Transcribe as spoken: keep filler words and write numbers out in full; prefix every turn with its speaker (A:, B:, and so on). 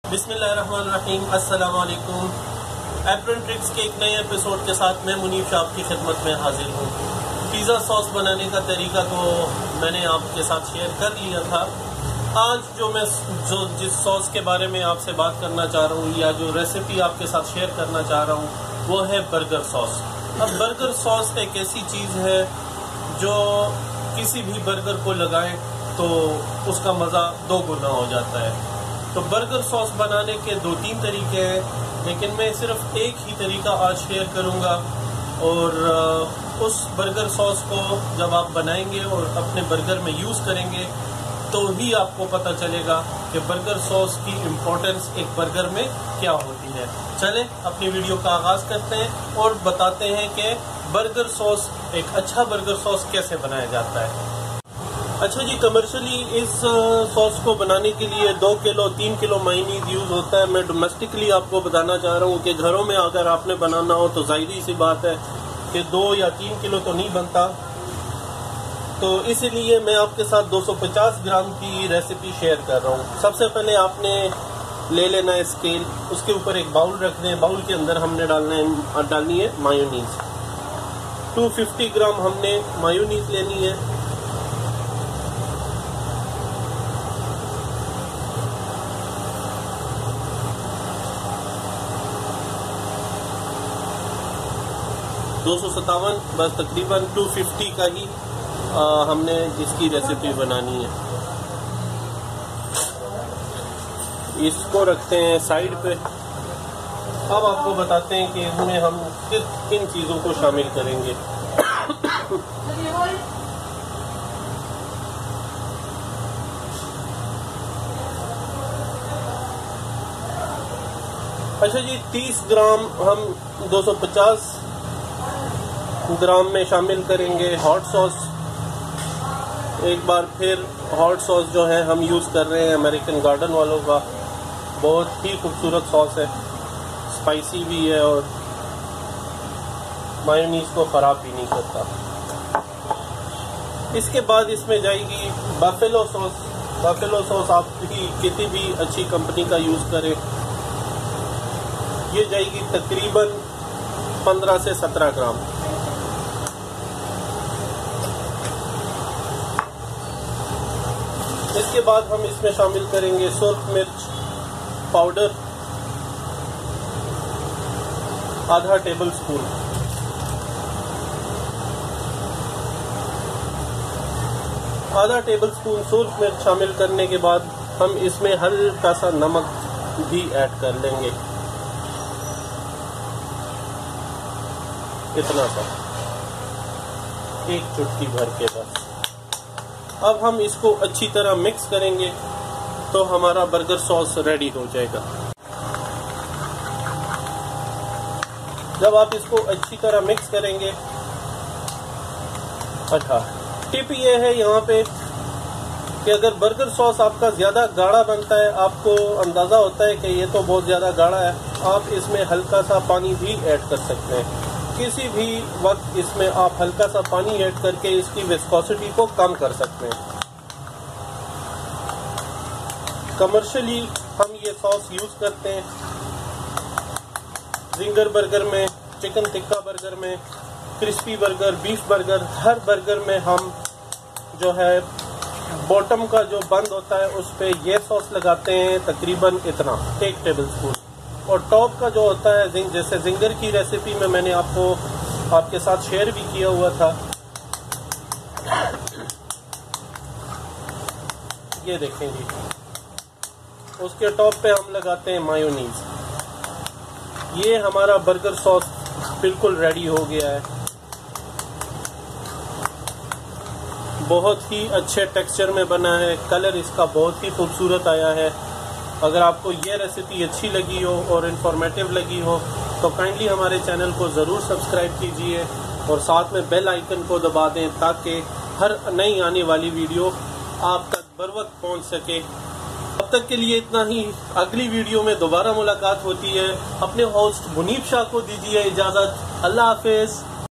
A: बिस्मिल्लाहिर्रहमानिर्रहीम, अस्सलाम वालेकुम। एप्रन ट्रिक्स के एक नए एपिसोड के साथ मैं मुनीफ शाह आपकी खिदमत में हाजिर हूँ। पिज़्ज़ा सॉस बनाने का तरीका तो मैंने आपके साथ शेयर कर लिया था। आज जो मैं जो जिस सॉस के बारे में आपसे बात करना चाह रहा हूँ या जो रेसिपी आपके साथ शेयर करना चाह रहा हूँ वो है बर्गर सॉस। अब बर्गर सॉस एक ऐसी चीज़ है जो किसी भी बर्गर को लगाएं तो उसका मज़ा दो गुना हो जाता है। तो बर्गर सॉस बनाने के दो तीन तरीके हैं, लेकिन मैं सिर्फ एक ही तरीका आज शेयर करूंगा। और उस बर्गर सॉस को जब आप बनाएंगे और अपने बर्गर में यूज़ करेंगे तो ही आपको पता चलेगा कि बर्गर सॉस की इम्पोर्टेंस एक बर्गर में क्या होती है। चलें अपनी वीडियो का आगाज़ करते हैं और बताते हैं कि बर्गर सॉस, एक अच्छा बर्गर सॉस कैसे बनाया जाता है। अच्छा जी, कमर्शियली इस सॉस को बनाने के लिए दो किलो तीन किलो मायोनीज यूज़ होता है। मैं डोमेस्टिकली आपको बताना चाह रहा हूँ कि घरों में अगर आपने बनाना हो तो जाहिर सी बात है कि दो या तीन किलो तो नहीं बनता। तो इसीलिए मैं आपके साथ दो सौ पचास ग्राम की रेसिपी शेयर कर रहा हूँ। सबसे पहले आपने ले लेना है स्केल, उसके ऊपर एक बाउल रख दें। बाउल के अंदर हमने डालना है डालनी है मायोनीज। दो सौ पचास ग्राम हमने मायोनीज लेनी है। दो सौ सत्तावन बस तकरीबन दो सौ पचास का ही आ, हमने इसकी रेसिपी बनानी है। इसको रखते हैं साइड पे। अब आपको बताते हैं कि इसमें हम किस किन चीज़ों को शामिल करेंगे। अच्छा जी, तीस ग्राम हम दो सौ पचास ग्राम में शामिल करेंगे हॉट सॉस। एक बार फिर हॉट सॉस जो है हम यूज़ कर रहे हैं अमेरिकन गार्डन वालों का। बहुत ही खूबसूरत सॉस है, स्पाइसी भी है और मायोनीज को ख़राब भी नहीं करता। इसके बाद इसमें जाएगी बफेलो सॉस। बफेलो सॉस आप भी किसी भी अच्छी कंपनी का यूज़ करें। ये जाएगी तकरीबन पंद्रह से सत्रह ग्राम। इसके बाद हम इसमें शामिल करेंगे सुर्ख मिर्च पाउडर आधा टेबल स्पून। आधा टेबल स्पून सुर्ख मिर्च शामिल करने के बाद हम इसमें हल्का सा नमक भी ऐड कर लेंगे, इतना सा, एक चुटकी भर के बस। अब हम इसको अच्छी तरह मिक्स करेंगे तो हमारा बर्गर सॉस रेडी हो जाएगा। जब आप इसको अच्छी तरह मिक्स करेंगे, अच्छा टिप ये है यहाँ पे कि अगर बर्गर सॉस आपका ज़्यादा गाढ़ा बनता है, आपको अंदाज़ा होता है कि ये तो बहुत ज़्यादा गाढ़ा है, आप इसमें हल्का सा पानी भी ऐड कर सकते हैं। किसी भी वक्त इसमें आप हल्का सा पानी ऐड करके इसकी विस्कोसिटी को कम कर सकते हैं। कमर्शियली हम ये सॉस यूज़ करते हैं जिंगर बर्गर में, चिकन टिक्का बर्गर में, क्रिस्पी बर्गर, बीफ बर्गर, हर बर्गर में हम जो है बॉटम का जो बंद होता है उस पर ये सॉस लगाते हैं, तकरीबन इतना, एक टेबल स्पून। और टॉप का जो होता है, जैसे जिंगर की रेसिपी में मैंने आपको आपके साथ शेयर भी किया हुआ था, ये देखें जी, उसके टॉप पे हम लगाते हैं मायोनीज। ये हमारा बर्गर सॉस बिल्कुल रेडी हो गया है। बहुत ही अच्छे टेक्सचर में बना है, कलर इसका बहुत ही खूबसूरत आया है। अगर आपको ये रेसिपी अच्छी लगी हो और इन्फॉर्मेटिव लगी हो तो काइंडली हमारे चैनल को ज़रूर सब्सक्राइब कीजिए और साथ में बेल आइकन को दबा दें ताकि हर नई आने वाली वीडियो आप तक बर वक्त पहुँच सके। अब तक के लिए इतना ही। अगली वीडियो में दोबारा मुलाकात होती है। अपने होस्ट मुनीफ शाह को दीजिए इजाज़त। अल्लाह हाफिज़।